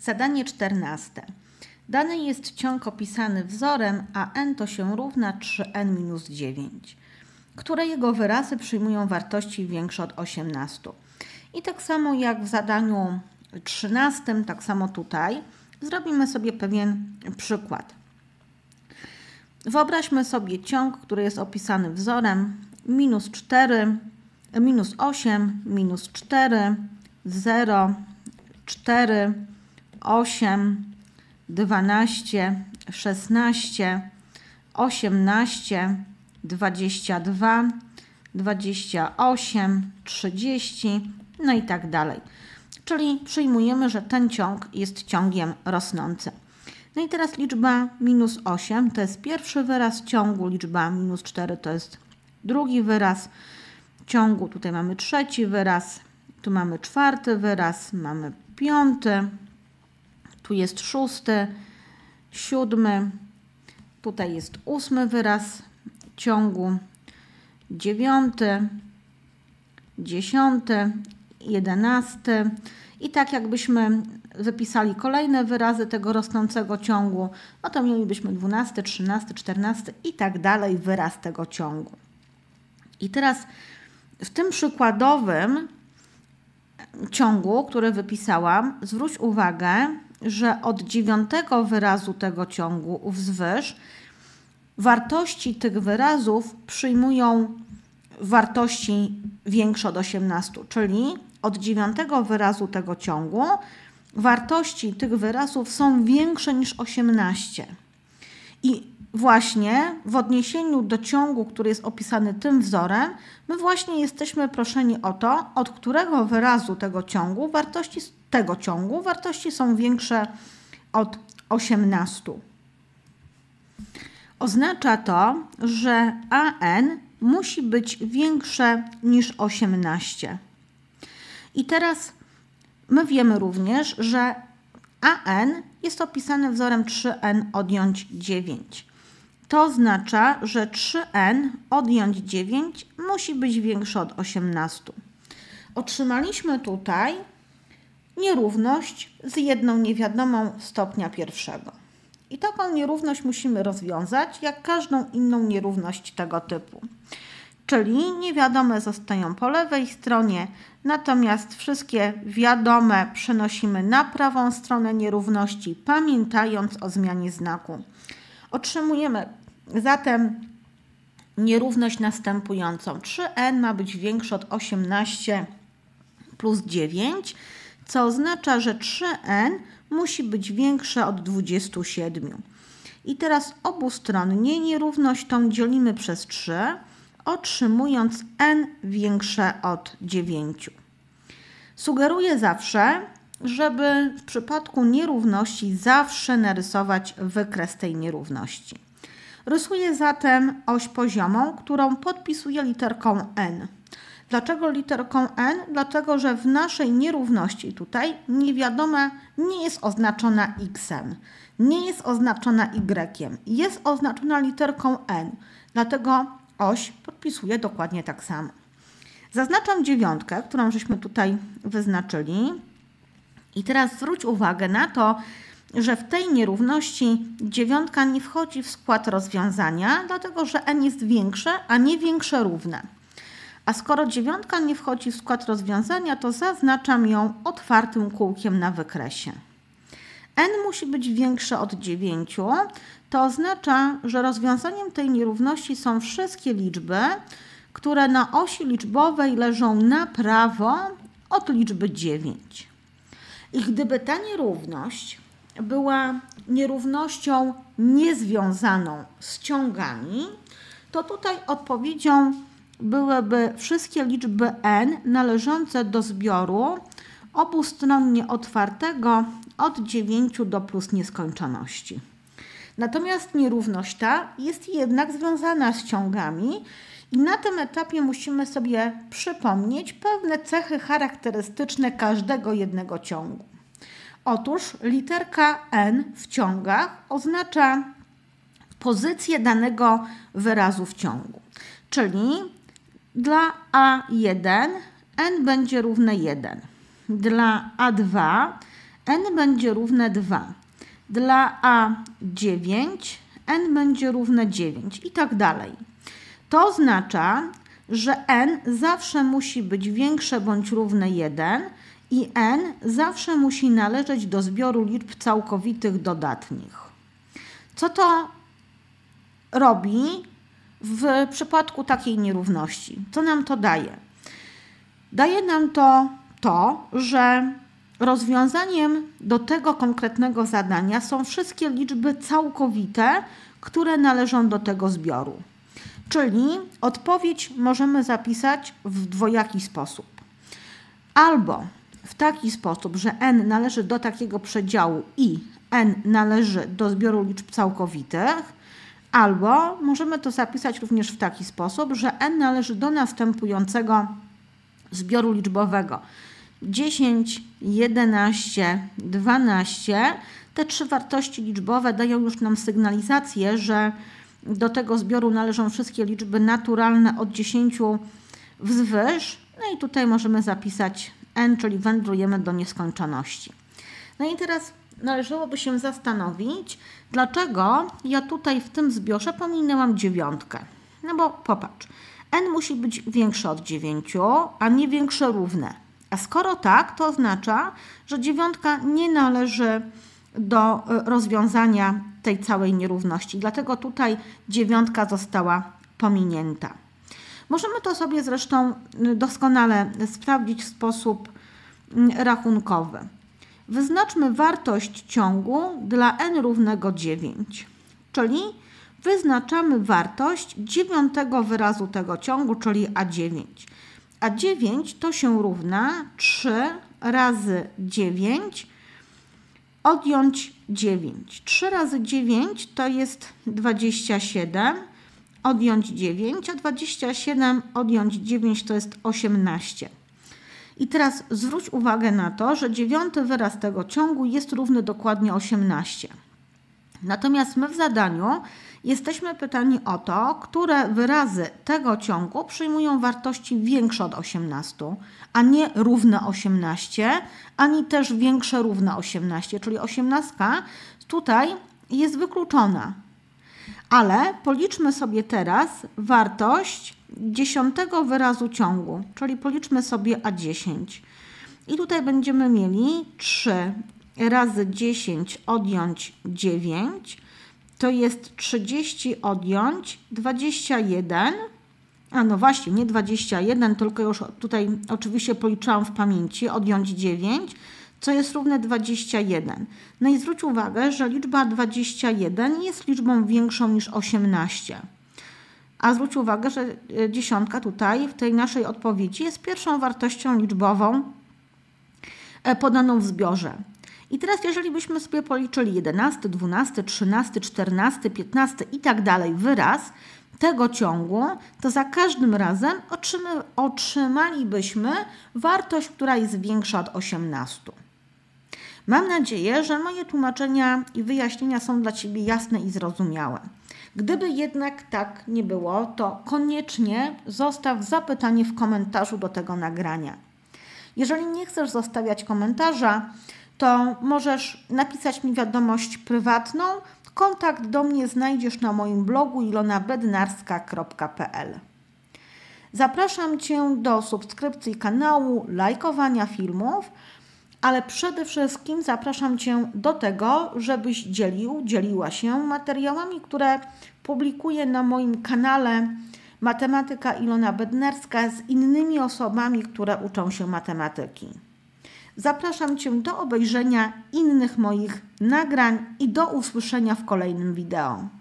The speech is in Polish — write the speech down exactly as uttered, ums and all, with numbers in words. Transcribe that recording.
Zadanie czternaste. Dany jest ciąg opisany wzorem, a n to się równa trzy n minus dziewięć, które jego wyrazy przyjmują wartości większe od osiemnastu. I tak samo jak w zadaniu trzynastym, tak samo tutaj zrobimy sobie pewien przykład. Wyobraźmy sobie ciąg, który jest opisany wzorem minus cztery, minus osiem, minus cztery, zero, cztery, osiem, dwanaście, szesnaście, osiemnaście, dwadzieścia dwa, dwadzieścia osiem, trzydzieści, no i tak dalej. Czyli przyjmujemy, że ten ciąg jest ciągiem rosnącym. No i teraz liczba minus osiem to jest pierwszy wyraz ciągu, liczba minus cztery to jest drugi wyraz ciągu, tutaj mamy trzeci wyraz, tu mamy czwarty wyraz, mamy piąty, tu jest szósty, siódmy, tutaj jest ósmy wyraz ciągu, dziewiąty, dziesiąty, jedenasty i tak jakbyśmy wypisali kolejne wyrazy tego rosnącego ciągu, no to mielibyśmy dwunasty, trzynasty, czternasty i tak dalej wyraz tego ciągu. I teraz w tym przykładowym ciągu, który wypisałam, zwróć uwagę, że od dziewiątego wyrazu tego ciągu wzwyż wartości tych wyrazów przyjmują wartości większe od osiemnastu, czyli od dziewiątego wyrazu tego ciągu wartości tych wyrazów są większe niż osiemnaście. I właśnie w odniesieniu do ciągu, który jest opisany tym wzorem, my właśnie jesteśmy proszeni o to, od którego wyrazu tego ciągu wartości tego ciągu wartości są większe od osiemnastu. Oznacza to, że a n musi być większe niż osiemnaście. I teraz my wiemy również, że a n jest opisane wzorem trzy n odjąć dziewięć. To oznacza, że trzy n odjąć dziewięć musi być większe od osiemnastu. Otrzymaliśmy tutaj nierówność z jedną niewiadomą stopnia pierwszego. I taką nierówność musimy rozwiązać, jak każdą inną nierówność tego typu. Czyli niewiadome zostają po lewej stronie, natomiast wszystkie wiadome przenosimy na prawą stronę nierówności, pamiętając o zmianie znaku. Otrzymujemy zatem nierówność następującą. trzy n ma być większe od osiemnaście plus dziewięć, co oznacza, że trzy n musi być większe od dwudziestu siedmiu. I teraz obustronnie nierówność tą dzielimy przez trzy, otrzymując n większe od dziewięciu. Sugeruję zawsze, żeby w przypadku nierówności zawsze narysować wykres tej nierówności. Rysuję zatem oś poziomą, którą podpisuję literką n. Dlaczego literką n? Dlatego, że w naszej nierówności tutaj niewiadoma nie jest oznaczona x-em, nie jest oznaczona y-iem, jest oznaczona literką n. Dlatego oś podpisuję dokładnie tak samo. Zaznaczam dziewiątkę, którą żeśmy tutaj wyznaczyli. I teraz zwróć uwagę na to, że w tej nierówności dziewiątka nie wchodzi w skład rozwiązania, dlatego że n jest większe, a nie większe równe. A skoro dziewiątka nie wchodzi w skład rozwiązania, to zaznaczam ją otwartym kółkiem na wykresie. n musi być większe od dziewięciu. To oznacza, że rozwiązaniem tej nierówności są wszystkie liczby, które na osi liczbowej leżą na prawo od liczby dziewięć. I gdyby ta nierówność była nierównością niezwiązaną z ciągami, to tutaj odpowiedzią byłyby wszystkie liczby n należące do zbioru obustronnie otwartego od dziewięciu do plus nieskończoności. Natomiast nierówność ta jest jednak związana z ciągami i na tym etapie musimy sobie przypomnieć pewne cechy charakterystyczne każdego jednego ciągu. Otóż literka n w ciągach oznacza pozycję danego wyrazu w ciągu. Czyli dla a jeden n będzie równe jeden. Dla a dwa n będzie równe dwa. Dla a dziewięć, n będzie równe dziewięć i tak dalej. To oznacza, że n zawsze musi być większe bądź równe jeden i n zawsze musi należeć do zbioru liczb całkowitych dodatnich. Co to robi w przypadku takiej nierówności? Co nam to daje? Daje nam to to, że rozwiązaniem do tego konkretnego zadania są wszystkie liczby całkowite, które należą do tego zbioru. Czyli odpowiedź możemy zapisać w dwojaki sposób. Albo w taki sposób, że n należy do takiego przedziału i n należy do zbioru liczb całkowitych, albo możemy to zapisać również w taki sposób, że n należy do następującego zbioru liczbowego. dziesięć, jedenaście, dwanaście. Te trzy wartości liczbowe dają już nam sygnalizację, że do tego zbioru należą wszystkie liczby naturalne od dziesięciu wzwyż. No i tutaj możemy zapisać n, czyli wędrujemy do nieskończoności. No i teraz należałoby się zastanowić, dlaczego ja tutaj w tym zbiorze pominęłam dziewiątkę. No bo popatrz, n musi być większe od dziewięciu, a nie większe równe. A skoro tak, to oznacza, że dziewiątka nie należy do rozwiązania tej całej nierówności. Dlatego tutaj dziewiątka została pominięta. Możemy to sobie zresztą doskonale sprawdzić w sposób rachunkowy. Wyznaczmy wartość ciągu dla n równego dziewięć, czyli wyznaczamy wartość dziewiątego wyrazu tego ciągu, czyli a dziewięć. A dziewięć to się równa trzy razy dziewięć odjąć dziewięć. trzy razy dziewięć to jest dwadzieścia siedem, odjąć dziewięć, a dwadzieścia siedem odjąć dziewięć to jest osiemnaście. I teraz zwróć uwagę na to, że dziewiąty wyraz tego ciągu jest równy dokładnie osiemnaście. Natomiast my w zadaniu jesteśmy pytani o to, które wyrazy tego ciągu przyjmują wartości większe od osiemnastu, a nie równe osiemnaście, ani też większe równe osiemnaście, czyli osiemnastka tutaj jest wykluczona. Ale policzmy sobie teraz wartość dziesiątego wyrazu ciągu, czyli policzmy sobie a dziesięć. I tutaj będziemy mieli trzy razy dziesięć odjąć dziewięć, to jest trzydzieści odjąć dwadzieścia jeden, a no właśnie, nie dwadzieścia jeden, tylko już tutaj oczywiście policzyłam w pamięci, odjąć dziewięć, co jest równe dwadzieścia jeden. No i zwróć uwagę, że liczba dwadzieścia jeden jest liczbą większą niż osiemnaście. A zwróć uwagę, że dziesiątka tutaj w tej naszej odpowiedzi jest pierwszą wartością liczbową podaną w zbiorze. I teraz jeżeli byśmy sobie policzyli jedenasty, dwunasty, trzynasty, czternasty, piętnasty i tak dalej wyraz tego ciągu, to za każdym razem otrzymalibyśmy wartość, która jest większa od osiemnastu. Mam nadzieję, że moje tłumaczenia i wyjaśnienia są dla Ciebie jasne i zrozumiałe. Gdyby jednak tak nie było, to koniecznie zostaw zapytanie w komentarzu do tego nagrania. Jeżeli nie chcesz zostawiać komentarza, to możesz napisać mi wiadomość prywatną. Kontakt do mnie znajdziesz na moim blogu ilona bednarska kropka p l. Zapraszam Cię do subskrypcji kanału, lajkowania filmów, ale przede wszystkim zapraszam Cię do tego, żebyś dzielił, dzieliła się materiałami, które publikuję na moim kanale Matematyka Ilona Bednarska z innymi osobami, które uczą się matematyki. Zapraszam Cię do obejrzenia innych moich nagrań i do usłyszenia w kolejnym wideo.